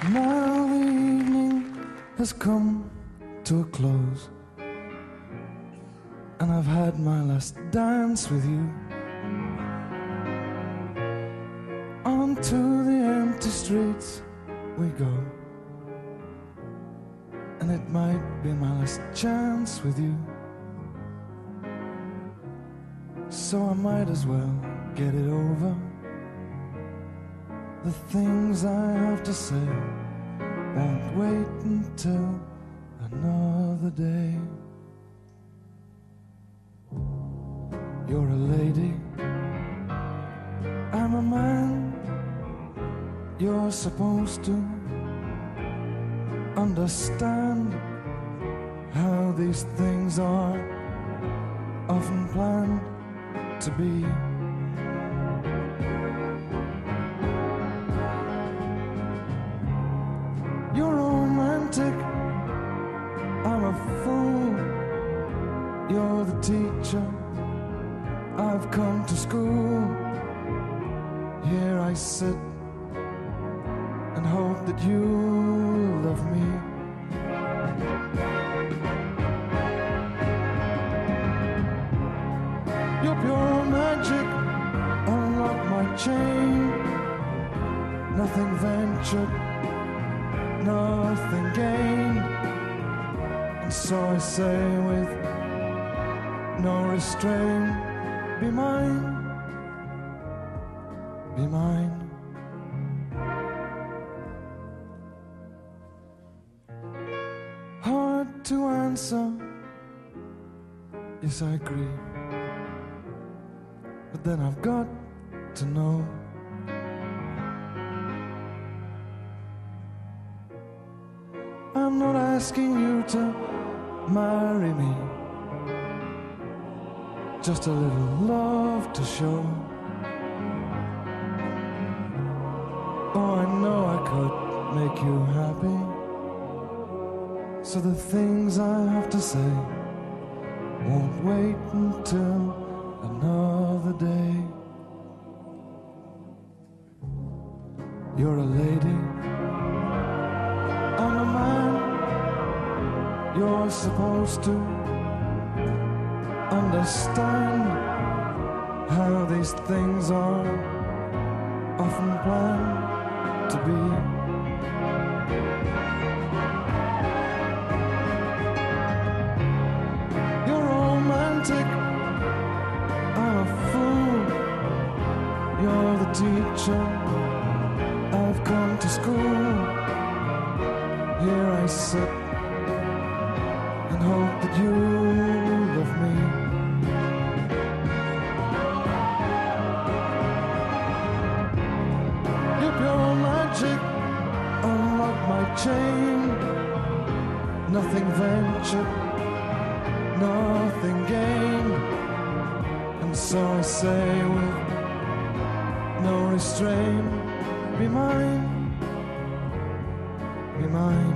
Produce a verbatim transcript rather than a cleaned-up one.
Now the evening has come to a close, and I've had my last dance with you. Onto the empty streets we go, and it might be my last chance with you. So I might as well get it over. The things I have to say won't wait until another day. You're a lady, I'm a man. You're supposed to understand how these things are often planned to be. You're romantic, I'm a fool. You're the teacher, I've come to school. Here I sit and hope that you love me. You're pure magic, unlock my chain. Nothing ventured, nothing gained. And so I say with no restraint, be mine, be mine. Hard to answer, yes I agree, but then I've got to know. I'm not asking you to marry me, just a little love to show. Oh, I know I could make you happy, so the things I have to say won't wait until another day. You're a lady, I'm a man. You're supposed to understand how these things are often planned to be. You're romantic, I'm a fool. You're the teacher, I've come to school. Here I sit and hope that you love me. You're pure magic, unlock my chain. Nothing ventured, nothing gained. And so I say with no restraint, be mine, be mine.